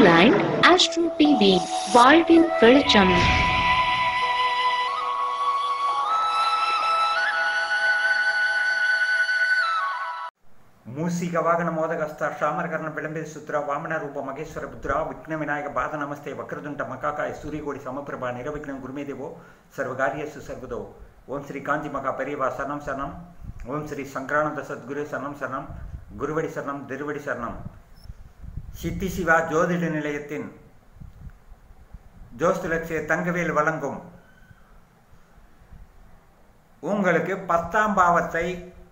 Line Astro TV வாழ்வின் வெளிச்சம். ಮೂಸಿಕ ವಾಗನ ಮೋದಗಸ್ತ ಶಾಮರಕರ್ಣ ವಿಳಂಬಿತ ಸೂತ್ರ ವಾಮನ ರೂಪ ಮಹೇಶ್ವರ ಪುತ್ರ ವಿಘ್ನ ವಿನಾಯಕ ಬಾಧ ನಮಸ್ತೆ ವಕ್ರದುಂಟ ಮಕಾಕಾಯ ಸೂರ್ಯಕೋಡಿ ಸಮಪ್ರಭಾ ನಿರವಿಘ್ನ ಗುರುಮೇದೇವೋ ಸರ್ವಕಾರ್ಯಸ್ಸು ಸರ್ವದೋ ಓಂ ಶ್ರೀ ಕಾಂತಿ ಮಕಾ பெரியவா சரணம் சரணம். ஓம் ஸ்ரீ சங்கரானந்த சத்குரு சரணம் சரணம். குருவடி சரணம், திருவடி சரணம். சித்தி சிவா ஜோதிட நிலையத்தின் ஜோஸ்திலட்சிய தங்கவேல் வழங்கும் உங்களுக்கு 10ஆம் பாவத்தை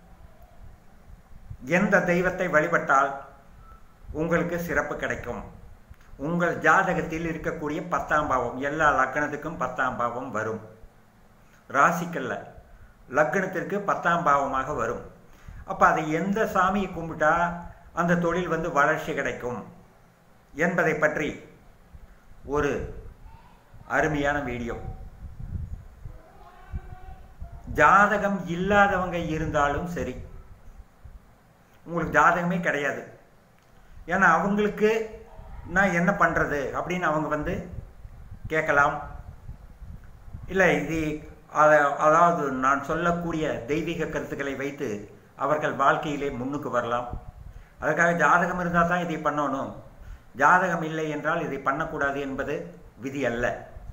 எந்த தெய்வத்தை வழிபட்டால் உங்களுக்கு சிறப்பு கிடைக்கும். உங்கள் ஜாதகத்தில் இருக்கக்கூடிய 10ஆம் பாவம் எல்லா லக்னத்துக்கும் 10ஆம் பாவம் வரும். ராசிக்கல்ல லக்னத்திற்கு 10ஆம் பாவமாக வரும். அப்போ அதை எந்த சாமியை கும்பிட்டா அந்த தொழில் வளர்ச்சி கிடைக்கும் என்பதை பற்றி ஒரு அருமையான வீடியோ. ஜாதகம் இல்லாதவங்க இருந்தாலும் சரி, உங்களுக்கு ஜாதகமே கிடையாது, ஏன்னா அவங்களுக்கு நான் என்ன பண்ணுறது அப்படின்னு அவங்க கேட்கலாம். இல்லை இது அதாவது நான் சொல்லக்கூடிய தெய்வீக கருத்துக்களை வைத்து அவர்கள் வாழ்க்கையிலே முன்னுக்கு வரலாம். அதுக்காக ஜாதகம் இருந்தால் தான் இதை பண்ணணும், ஜாதகம் இல்லை என்றால் இதை பண்ணக்கூடாது என்பது விதி அல்ல.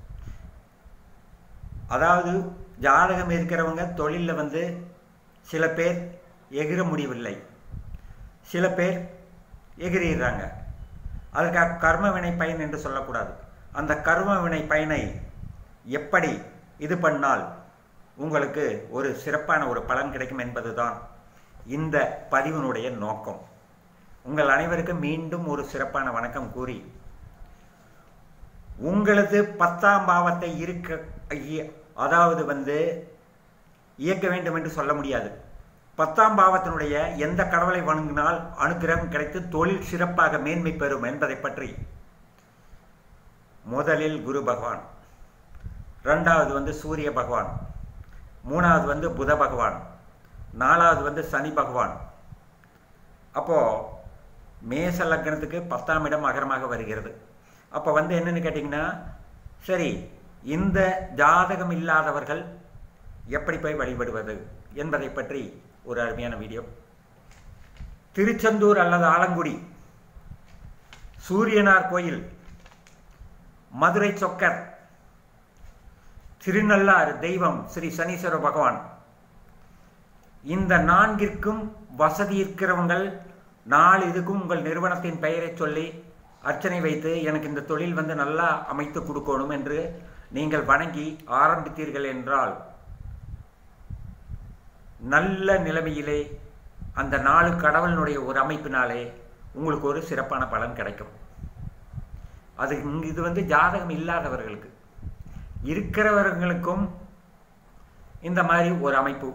அதாவது ஜாதகம் இருக்கிறவங்க தொழிலில் சில பேர் எகிர முடியவில்லை, சில பேர் எகிரிடுறாங்க. அதுக்காக கர்ம வினை பயன் என்று சொல்லக்கூடாது. அந்த கர்ம வினை பயனை எப்படி இது பண்ணால் உங்களுக்கு ஒரு சிறப்பான ஒரு பலன் கிடைக்கும் என்பதுதான் இந்த பதிவினுடைய நோக்கம். உங்கள் அனைவருக்கும் மீண்டும் ஒரு சிறப்பான வணக்கம் கூறி, உங்களது 10ஆம் பாவத்தை அதாவது இயக்க வேண்டும் என்று சொல்ல முடியாது. 10ஆம் பாவத்தினுடைய எந்த கடவுளை வணங்கினால் அனுக்கிரகம் கிடைத்து தொழில் சிறப்பாக மேன்மை பெறும் என்பதை பற்றி முதலில் குரு பகவான், 2வது சூரிய பகவான், 3வது புத பகவான், 4வது சனி பகவான். அப்போ மேச லக்னத்துக்கு 10ஆம் இடம் அகரமாக வருகிறது. அப்போ என்னன்னு கேட்டிங்கன்னா, சரி இந்த ஜாதகம் இல்லாதவர்கள் எப்படி போய் வழிபடுவது என்பதை பற்றி ஒரு அருமையான வீடியோ. திருச்செந்தூர் அல்லது ஆலங்குடி சூரியனார் கோயில், மதுரை சொக்கர், திருநள்ளாறு தெய்வம் ஸ்ரீ சனீஸ்வர பகவான், இந்த 4ற்கும் வசதி இருக்கிறவங்கள் 4 இதுக்கும் உங்கள் நிறுவனத்தின் பெயரை சொல்லி அர்ச்சனை வைத்து எனக்கு இந்த தொழில் நல்லா அமைத்து கொடுக்கணும் என்று நீங்கள் வணங்கி ஆரம்பித்தீர்கள் என்றால் நல்ல நிலைமையிலே அந்த 4 கடவுளினுடைய ஒரு அமைப்பினாலே உங்களுக்கு ஒரு சிறப்பான பலன் கிடைக்கும். அது இது ஜாதகம் இல்லாதவர்களுக்கு, இருக்கிறவர்களுக்கும் இந்த மாதிரி ஒரு அமைப்பு.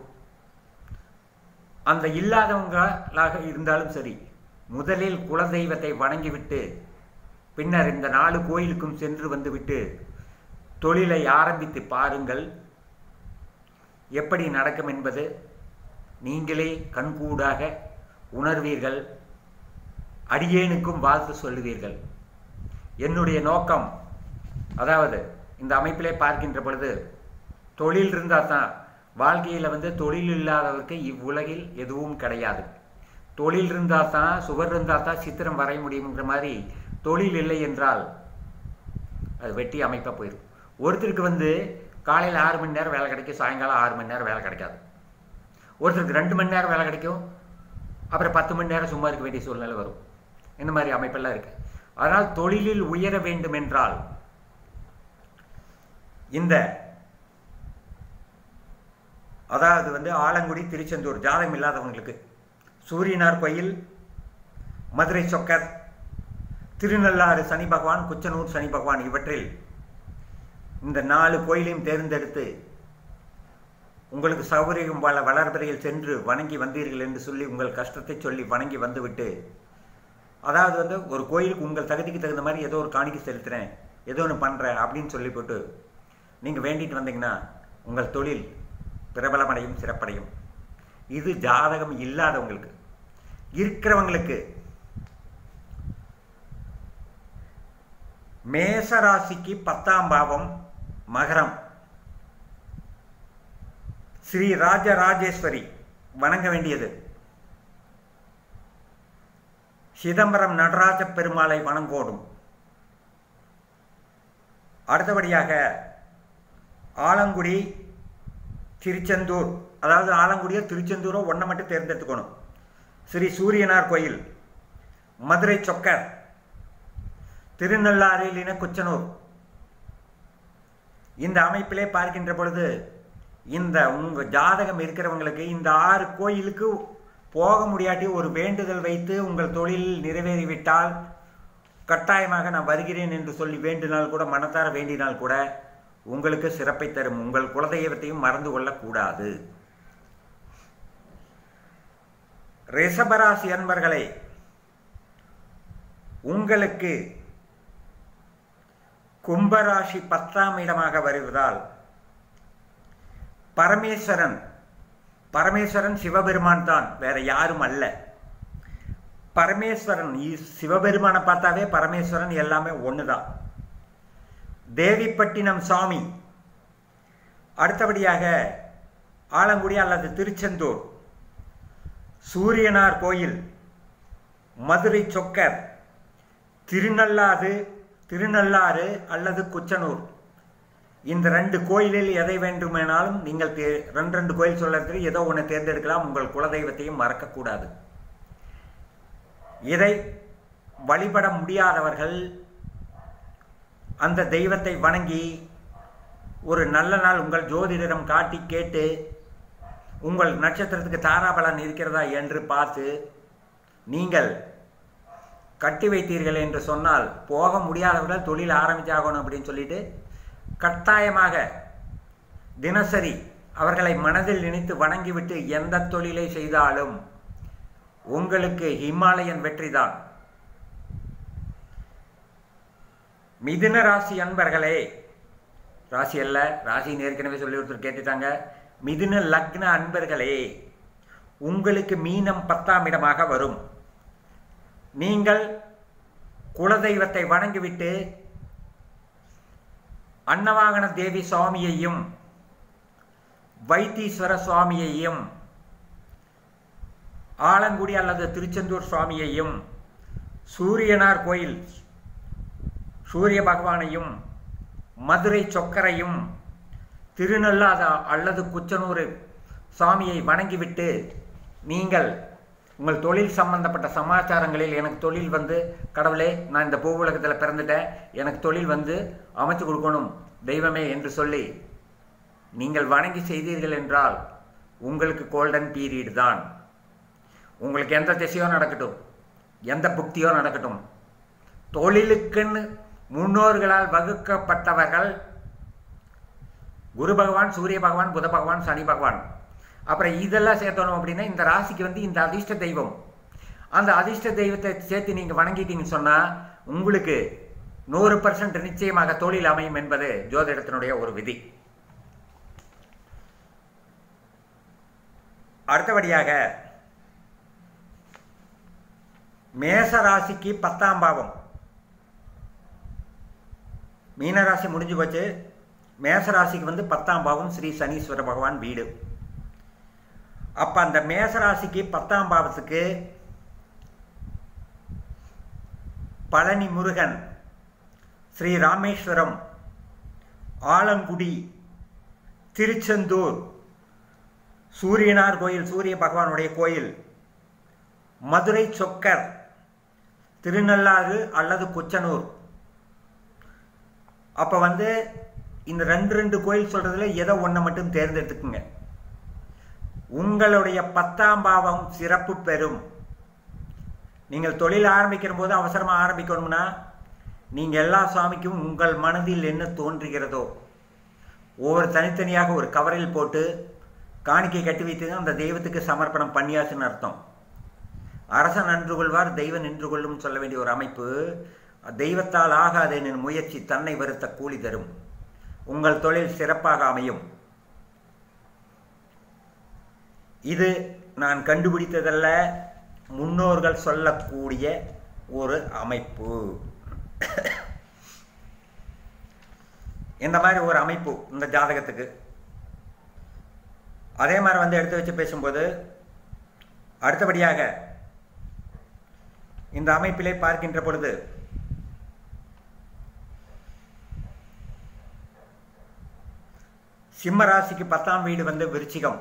அந்த இல்லாதவங்களாக இருந்தாலும் சரி, முதலில் குலதெய்வத்தை வணங்கிவிட்டு பின்னர் இந்த 4 கோயிலுக்கும் சென்று வந்துவிட்டு தொழிலை ஆரம்பித்து பாருங்கள், எப்படி நடக்கும் என்பது நீங்களே கண்கூடாக உணர்வீர்கள். அடியேனுக்கும் வாழ்த்து சொல்லுவீர்கள். என்னுடைய நோக்கம், அதாவது இந்த அமைப்பிலே பார்க்கின்ற பொழுது தொழில் இருந்தால் தான் வாழ்க்கையில் தொழில் இல்லாதவருக்கு இவ்வுலகில் எதுவும் கிடையாது. தொழில் இருந்தால் தான், சுவர் இருந்தால் தான் சித்திரம் வரைய முடியுங்கிற மாதிரி தொழில் இல்லை என்றால் அது வெட்டி அமைப்பாக போயிடும். ஒருத்தருக்கு காலையில் 6 மணி நேரம் வேலை கிடைக்கும், சாயங்காலம் 6 மணி நேரம் வேலை கிடைக்காது. ஒருத்தருக்கு 2 மணி நேரம் வேலை கிடைக்கும், அப்புறம் 10 மணி நேரம் சும்மா இருக்க வேண்டிய சூழ்நிலை வரும். இந்த மாதிரி அமைப்பெல்லாம் இருக்குது. அதனால் தொழிலில் உயர வேண்டும் என்றால் இந்த அதாவது ஆலங்குடி திருச்செந்தூர் ஜாதகம் இல்லாதவங்களுக்கு, சூரியனார் கோயில், மதுரை சொக்கர், திருநள்ளாறு சனி பகவான், குச்சனூர் சனி பகவான், இவற்றில் இந்த 4 கோயிலையும் தேர்ந்தெடுத்து உங்களுக்கு சௌகரியம் வளர்பிறையில் சென்று வணங்கி வந்தீர்கள் என்று சொல்லி உங்கள் கஷ்டத்தை சொல்லி வணங்கி வந்துவிட்டு, அதாவது ஒரு கோயிலுக்கு உங்கள் தகுதிக்கு தகுந்த மாதிரி ஏதோ ஒரு காணிக்கை செலுத்துகிறேன், ஏதோ ஒன்று பண்ணுறேன் அப்படின்னு சொல்லி போட்டு நீங்கள் வேண்டிட்டு வந்தீங்கன்னா உங்கள் தொழில் பிரபலமடையும், சிறப்படையும். இது ஜாதகம் இல்லாதவங்களுக்கு. இருக்கிறவங்களுக்கு மேச ராசிக்கு 10ஆம் பாவம் மகரம். ஸ்ரீ ராஜராஜேஸ்வரி வணங்க வேண்டியது. சிதம்பரம் நடராஜ பெருமாளை வணங்கோடும். அடுத்தபடியாக ஆலங்குடி திருச்செந்தூர், அதாவது ஆலங்குடியோ திருச்செந்தூரோ ஒன்றை மட்டும் தேர்ந்தெடுத்துக்கணும். ஸ்ரீ சூரியனார் கோயில், மதுரை சொக்கர், திருநள்ளாறு குச்சனூர். இந்த அமைப்பிலே பார்க்கின்ற பொழுது இந்த உங்கள் ஜாதகம் இருக்கிறவங்களுக்கு இந்த 6 கோயிலுக்கு போக முடியாட்டி ஒரு வேண்டுதல் வைத்து உங்கள் தொழில் நிறைவேறிவிட்டால் கட்டாயமாக நான் வருகிறேன் என்று சொல்லி வேண்டினால் கூட, மனத்தார வேண்டினால் கூட உங்களுக்கு சிறப்பை தரும். உங்கள் குலதெய்வத்தையும் மறந்து கொள்ளக்கூடாது. ரிஷபராசி அன்பர்களே, உங்களுக்கு கும்பராசி 10ஆம் இடமாக வருவதால் பரமேஸ்வரன் சிவபெருமான் தான், வேற யாரும் அல்ல. பரமேஸ்வரன் சிவபெருமானை பார்த்தாவே பரமேஸ்வரன் எல்லாமே ஒண்ணுதான். தேவிப்பட்டினம் சாமி, அடுத்தபடியாக ஆலங்குடி அல்லது திருச்செந்தூர், சூரியனார் கோயில், மதுரை சொக்கர், திருநள்ளாறு அல்லது குச்சனூர். இந்த 2 கோயிலில் எதை வேண்டுமானாலும் நீங்கள் 2 கோயில் சொல்றது ஏதோ ஒன்று தேர்ந்தெடுக்கலாம். உங்கள் குலதெய்வத்தையும் மறக்கக்கூடாது. இதை வழிபட முடியாதவர்கள் அந்த தெய்வத்தை வணங்கி ஒரு நல்ல நாள் உங்கள் ஜோதிடரிடம் காட்டி கேட்டு உங்கள் நட்சத்திரத்துக்கு தாராபலன் இருக்கிறதா என்று பார்த்து நீங்கள் கட்டி வைத்தீர்கள் என்று சொன்னால், போக முடியாதவர்கள் தொழில் ஆரம்பிச்சாகணும் அப்படின்னு சொல்லிட்டு கட்டாயமாக தினசரி அவர்களை மனதில் நினைத்து வணங்கிவிட்டு எந்த தொழிலை செய்தாலும் உங்களுக்கு ஹிமாலயன் வெற்றிதான். மிதுன ராசி அன்பர்களே, ராசி அல்ல, ராசி ஏற்கனவே சொல்லி ஒருத்தர் கேட்டுட்டாங்க. மிதுன லக்ன அன்பர்களே, உங்களுக்கு மீனம் 10ஆம் இடமாக வரும். நீங்கள் குலதெய்வத்தை வணங்கிவிட்டு அன்னவாகன தேவி சுவாமியையும் வைத்தீஸ்வர சுவாமியையும் ஆலங்குடி அல்லது திருச்செந்தூர் சுவாமியையும் சூரியனார் கோயில் சூரிய பகவானையும் மதுரை சொக்கரையும் திருநள்ளாறு அல்லது குச்சனூர் சாமியை வணங்கிவிட்டு நீங்கள் உங்கள் தொழில் சம்பந்தப்பட்ட சமாச்சாரங்களில், எனக்கு தொழில் கடவுளே நான் இந்த பூ உலகத்தில் பிறந்துட்டேன், எனக்கு தொழில் அமைச்சு கொடுக்கணும் தெய்வமே என்று சொல்லி நீங்கள் வணங்கி செய்தீர்கள் என்றால் உங்களுக்கு கோல்டன் பீரியட் தான். உங்களுக்கு எந்த திசையோ நடக்கட்டும், எந்த புக்தியோ நடக்கட்டும், தொழிலுக்குன்னு முன்னோர்களால் வகுக்கப்பட்டவர்கள் குரு பகவான், சூரிய பகவான், புத பகவான், சனி பகவான், அப்புறம் இதெல்லாம் சேர்த்தணும் அப்படின்னா இந்த ராசிக்கு இந்த அதிர்ஷ்ட தெய்வம், அந்த அதிர்ஷ்ட தெய்வத்தை சேர்த்து நீங்கள் வணங்கிட்டீங்கன்னு சொன்னால் உங்களுக்கு 100% நிச்சயமாக தொழில் அமையும் என்பது ஜோதிடத்தினுடைய ஒரு விதி. அடுத்தபடியாக மேச ராசிக்கு 10ஆம் பாவம். மீனராசி முடிஞ்சு போச்சு. மேச ராசிக்கு 10ஆம் பாவம் ஸ்ரீ சனீஸ்வர பகவான் வீடு. அப்ப அந்த மேச ராசிக்கு 10ஆம் பாவத்துக்கு பழனி முருகன், ஸ்ரீ ராமேஸ்வரம், ஆலங்குடி, திருச்செந்தூர், சூரியனார் கோயில் சூரிய பகவானுடைய கோயில், மதுரை சொக்கர், திருநள்ளாறு அல்லது குச்சனூர். அப்ப இந்த 2 கோயில் சொல்றதுல ஏதோ ஒன்றை மட்டும் தேர்ந்தெடுத்துக்குங்க. உங்களுடைய 10ஆம் பாவம் சிறப்பு பெறும். நீங்கள் தொழில் ஆரம்பிக்கிற போது அவசரமாக ஆரம்பிக்கணும்னா நீங்கள் எல்லா சுவாமிக்கும் உங்கள் மனதில் என்ன தோன்றுகிறதோ ஒவ்வொரு தனித்தனியாக ஒரு கவரில் போட்டு காணிக்கை கட்டி வைத்து அந்த தெய்வத்துக்கு சமர்ப்பணம் பண்ணியாச்சுன்னு அர்த்தம். அரசன் நின்று கொள்வார், தெய்வம் நின்று கொள்ளும் சொல்ல வேண்டிய ஒரு அமைப்பு. தெய்வத்தால் ஆகாது என் முயற்சி தன்னை வருத்த கூலி தரும். உங்கள் தொழில் சிறப்பாக அமையும். இது நான் கண்டுபிடித்ததல்ல, முன்னோர்கள் சொல்லக்கூடிய ஒரு அமைப்பு. இந்த மாதிரி ஒரு அமைப்பு இந்த ஜாதகத்துக்கு. அதே மாதிரி வந்து எடுத்து வச்சு பேசும்போது அடுத்தபடியாக இந்த அமைப்பிலே பார்க்கின்ற பொழுது சிம்ம ராசிக்கு 10ஆம் வீடு வந்து விருச்சிகம்.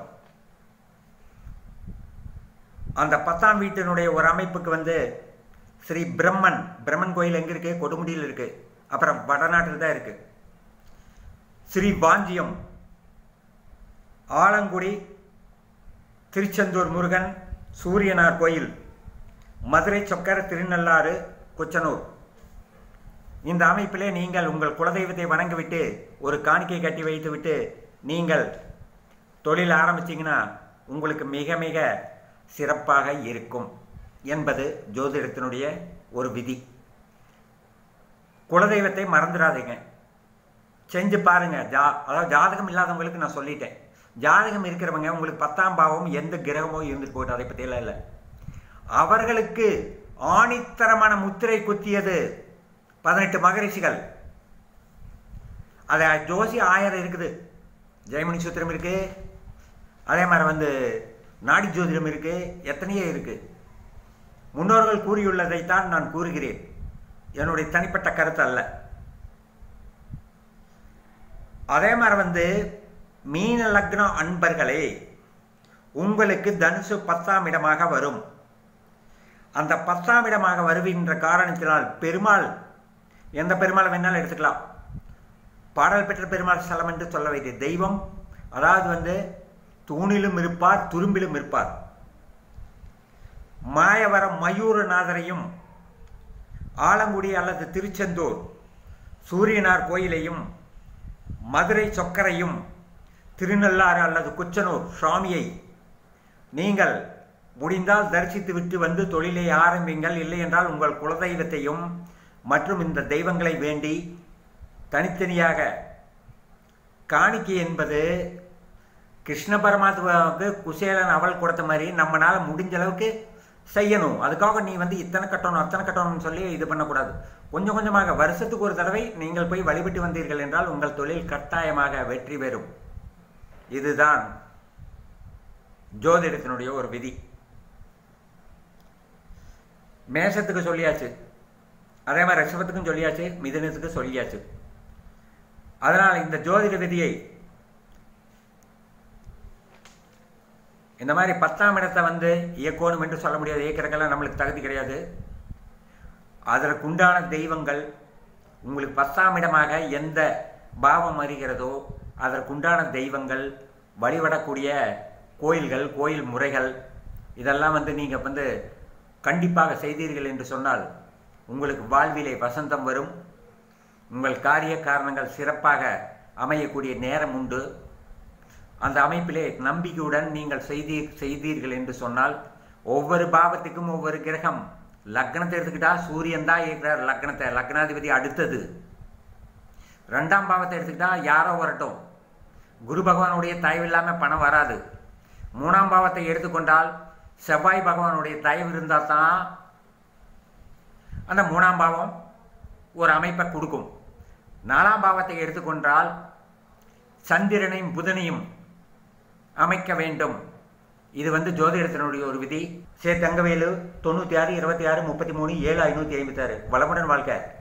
அந்த 10ஆம் வீட்டினுடைய ஒரு அமைப்புக்கு வந்து ஸ்ரீ பிரம்மன் கோயில் எங்கே இருக்குது? கொடுமுடியில் இருக்குது. அப்புறம் வடநாட்டில் தான் இருக்குது. ஸ்ரீ வாஞ்சியம், ஆலங்குடி, திருச்செந்தூர் முருகன், சூரியனார் கோயில், மதுரை சொக்கர், திருநள்ளாறு, குச்சனூர். இந்த அமைப்பிலே நீங்கள் உங்கள் குலதெய்வத்தை வணங்கிவிட்டு ஒரு காணிக்கை கட்டி வைத்துவிட்டு நீங்கள் தொழில் ஆரம்பிச்சிங்கன்னா உங்களுக்கு மிக மிக சிறப்பாக இருக்கும் என்பது ஜோதிடத்தினுடைய ஒரு விதி. குலதெய்வத்தை மறந்துடாதீங்க, செஞ்சு பாருங்க. அதாவது ஜாதகம் இல்லாதவங்களுக்கு நான் சொல்லிட்டேன். ஜாதகம் இருக்கிறவங்க உங்களுக்கு 10ஆம் பாவம் எந்த கிரகமோ இருந்துட்டு போய்ட்டு அதை பற்றியெல்லாம் இல்லை. அவர்களுக்கு ஆணித்தரமான முத்திரை குத்தியது 18 மகரிஷிகள். அது ஜோசி 1000 இருக்குது, ஜெயமணி சூத்திரம் இருக்குது, அதே மாதிரி வந்து நாடி ஜோதிடம் இருக்குது, எத்தனையோ இருக்குது. முன்னோர்கள் கூறியுள்ளதைத்தான் நான் கூறுகிறேன், என்னுடைய தனிப்பட்ட கருத்து அல்ல. அதே மாதிரி வந்து மீன லக்னம் அன்பர்களே, உங்களுக்கு தனுசு 10ஆம் இடமாக வரும். அந்த 10ஆம் இடமாக வருகின்ற காரணத்தினால் பெருமாள், எந்த பெருமாள் வேணாலும் எடுத்துக்கலாம், பாடல் பெற்ற பெருமாள் ஸ்தலம் என்று சொல்ல வேண்டிய தெய்வம், அதாவது வந்து தூணிலும் இருப்பார், துரும்பிலும் இருப்பார். மாயவரம் மயூரநாதரையும், ஆலங்குடி அல்லது திருச்செந்தூர் சூரியனார் கோயிலையும், மதுரை சொக்கரையும், திருநள்ளாறு அல்லது குச்சனூர் சுவாமியை நீங்கள் முடிந்தால் தரிசித்து விட்டு வந்து தொழிலை ஆரம்பிங்கள். இல்லை என்றால் உங்கள் குலதெய்வத்தையும் மற்றும் இந்த தெய்வங்களை வேண்டி தனித்தனியாக காணிக்கை என்பது கிருஷ்ண பரமாத்மாவுக்கு குசேலன் அவள் கொடுத்த மாதிரி நம்மளால் முடிஞ்ச அளவுக்கு செய்யணும். அதுக்காக நீ வந்து இத்தனை கட்டணும் அத்தனை கட்டணும்னு சொல்லி இது பண்ணக்கூடாது. கொஞ்சம் கொஞ்சமாக வருஷத்துக்கு ஒரு தடவை நீங்கள் போய் வழிபட்டு வந்தீர்கள் என்றால் உங்கள் தொழில் கட்டாயமாக வெற்றி பெறும். இதுதான் ஜோதிடத்தினுடைய ஒரு விதி. மேஷத்துக்கு சொல்லியாச்சு, அதே மாதிரி ரிஷபத்துக்கும் சொல்லியாச்சு, மிதுனத்துக்கு சொல்லியாச்சு. அதனால் இந்த ஜோதிட விதியை இந்த மாதிரி 10ஆம் இடத்தை வந்து இயக்கணும் என்று சொல்ல முடியாது. இயக்கிறதுக்கெல்லாம் நம்மளுக்கு தகுதி கிடையாது. அதற்குண்டான தெய்வங்கள் உங்களுக்கு 10ஆம் இடமாக எந்த பாவம் அறிகிறதோ அதற்குண்டான தெய்வங்கள், வழிபடக்கூடிய கோயில்கள், கோயில் முறைகள், இதெல்லாம் வந்து நீங்கள் வந்து கண்டிப்பாக செய்தீர்கள் என்று சொன்னால் உங்களுக்கு வாழ்விலே வசந்தம் வரும். உங்கள் காரிய காரணங்கள் சிறப்பாக அமையக்கூடிய நேரம் உண்டு. அந்த அமைப்பிலே நம்பிக்கையுடன் நீங்கள் செய்தீர்கள் என்று சொன்னால் ஒவ்வொரு பாவத்துக்கும் ஒவ்வொரு கிரகம். லக்னத்தை எடுத்துக்கிட்டா சூரியன் தான் இருக்கிறார் லக்னத்தை, லக்னாதிபதி அடுத்தது. 2ஆம் பாவத்தை எடுத்துக்கிட்டா யாரோ வரட்டும், குரு பகவானுடைய தயவு இல்லாமல் பணம் வராது. 3ஆம் பாவத்தை எடுத்துக்கொண்டால் செவ்வாய் பகவானுடைய தயவு இருந்தால் தான் அந்த 3ஆம் பாவம் ஒரு அமைப்பை கொடுக்கும். 4ஆம் பாவத்தை எடுத்துக்கொண்டால் சந்திரனையும் புதனையும் அமைக்க வேண்டும். இது வந்து ஜோதிடத்தினுடைய ஒரு விதி. தங்கவேலு 96 26 33 7 556. வளமுடன் வாழ்க.